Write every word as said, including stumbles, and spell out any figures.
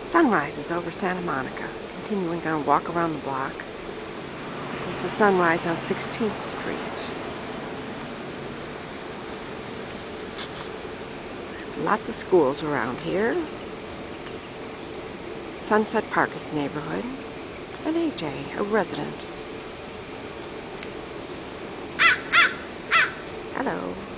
Sunrise is over Santa Monica. Continuing on a walk around the block. This is the sunrise on sixteenth street. There's lots of schools around here. Sunset Park is the neighborhood. And A J, a resident. Hello.